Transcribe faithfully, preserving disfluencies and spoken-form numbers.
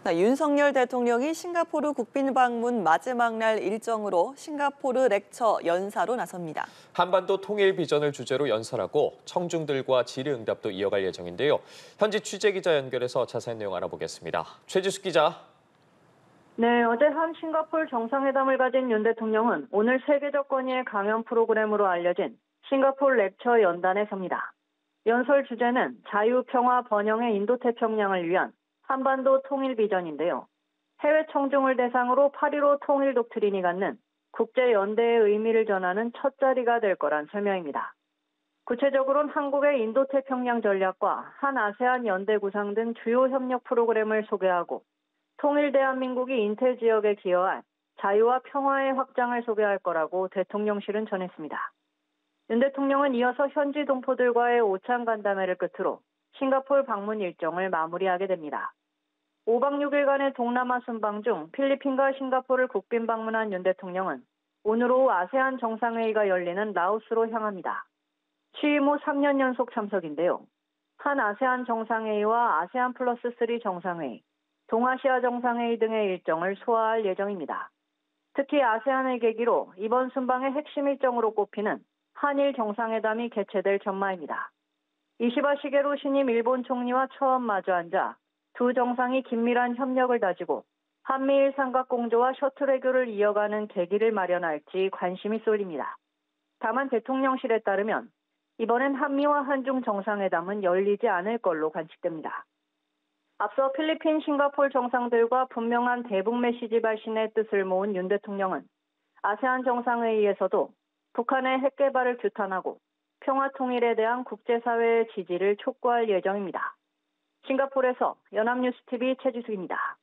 자, 윤석열 대통령이 싱가포르 국빈 방문 마지막 날 일정으로 싱가포르 렉처 연사로 나섭니다. 한반도 통일 비전을 주제로 연설하고 청중들과 질의응답도 이어갈 예정인데요. 현지 취재기자 연결해서 자세한 내용 알아보겠습니다. 최지숙 기자. 네, 어제 한 싱가포르 정상회담을 가진 윤 대통령은 오늘 세계적 건의의 강연 프로그램으로 알려진 싱가포르 렉처 연단에 섭니다. 연설 주제는 자유, 평화, 번영의 인도태평양을 위한 한반도 통일 비전인데요. 해외 청중을 대상으로 팔일오 통일 독트린이 갖는 국제연대의 의미를 전하는 첫 자리가 될 거란 설명입니다. 구체적으로는 한국의 인도태평양 전략과 한 아세안 연대 구상 등 주요 협력 프로그램을 소개하고 통일 대한민국이 인태 지역에 기여할 자유와 평화의 확장을 소개할 거라고 대통령실은 전했습니다. 윤 대통령은 이어서 현지 동포들과의 오찬 간담회를 끝으로 싱가포르 방문 일정을 마무리하게 됩니다. 오박 육일간의 동남아 순방 중 필리핀과 싱가포르를 국빈 방문한 윤 대통령은 오늘 오후 아세안 정상회의가 열리는 라오스로 향합니다. 취임 후 삼 년 연속 참석인데요. 한 아세안 정상회의와 아세안 플러스 삼 정상회의, 동아시아 정상회의 등의 일정을 소화할 예정입니다. 특히 아세안을 계기로 이번 순방의 핵심 일정으로 꼽히는 한일 정상회담이 개최될 전망입니다. 이시바 시게루 신임 일본 총리와 처음 마주 앉아 두 정상이 긴밀한 협력을 다지고 한미일 삼각공조와 셔틀 외교를 이어가는 계기를 마련할지 관심이 쏠립니다. 다만 대통령실에 따르면 이번엔 한미와 한중 정상회담은 열리지 않을 걸로 관측됩니다. 앞서 필리핀, 싱가포르 정상들과 분명한 대북 메시지 발신의 뜻을 모은 윤 대통령은 아세안 정상회의에서도 북한의 핵 개발을 규탄하고 평화 통일에 대한 국제사회의 지지를 촉구할 예정입니다. 싱가포르에서 연합뉴스티비 최지숙입니다.